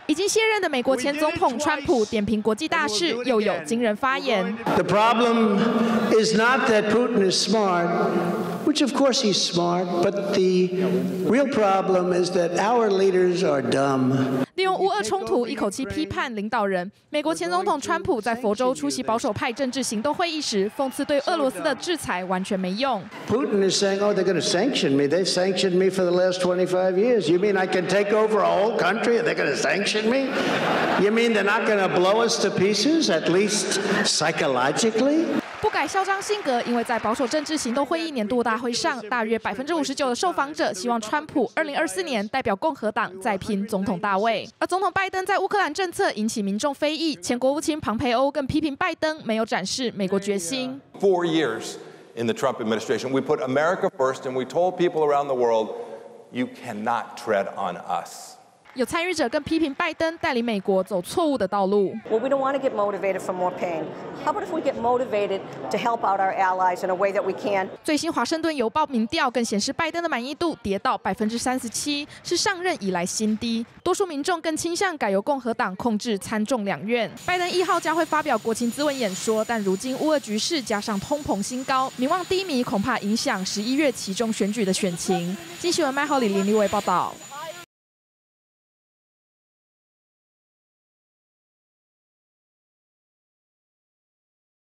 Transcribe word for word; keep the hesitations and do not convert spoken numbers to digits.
已经卸任的美国前总统川普点评国际大事，又有惊人发言。 The problem is not that Putin is smart, which of course he's smart, but the real problem is that our leaders are dumb. 利用乌俄冲突一口气批判领导人，美国前总统川普在佛州出席保守派政治行动会议时，讽刺对俄罗斯的制裁完全没用。 Putin is saying, "Oh, they're going to sanction me. They've sanctioned me for the last twenty-five years. You mean I can take over a whole country and they're going to sanction me? You mean they're not going to blow us to pieces, at least psychologically?" 不改嚣张性格，因为在保守政治行动会议年度大会上，大约百分之五十九的受访者希望川普二零二四年代表共和党再拼总统大位。而总统拜登在乌克兰政策引起民众非议，前国务卿庞培欧更批评拜登没有展示美国决心。 Four years in the Trump administration, we put America first, and we told people around the world, "You cannot tread on us." 有参与者更批评拜登带领美国走错误的道路。 Well, we don't want to get motivated for more pain. How about if we get motivated to help out our allies in a way that we can? 最新华盛顿邮报民调更显示，拜登的满意度跌到百分之三十七，是上任以来新低。多数民众更倾向改由共和党控制参众两院。拜登一号将会发表国情咨文演说，但如今乌俄局势加上通膨新高，民望低迷，恐怕影响十一月期中选举的选情。经新闻麦浩里林立伟报道。